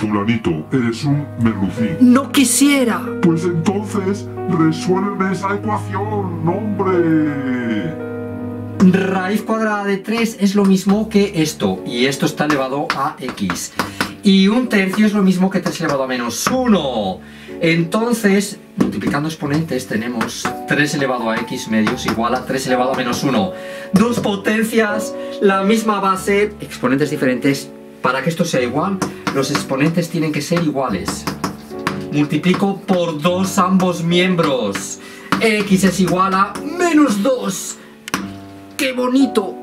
fulanito, eres un merlucín. No quisiera. Pues entonces, resuelve esa ecuación, hombre. Raíz cuadrada de 3 es lo mismo que esto, y esto está elevado a x. Y 1/3 es lo mismo que 3 elevado a menos 1. Entonces, multiplicando exponentes tenemos 3 elevado a x medios igual a 3 elevado a menos 1. Dos potencias, la misma base, exponentes diferentes. Para que esto sea igual, los exponentes tienen que ser iguales. Multiplico por 2 ambos miembros. X es igual a menos 2. ¡Qué bonito!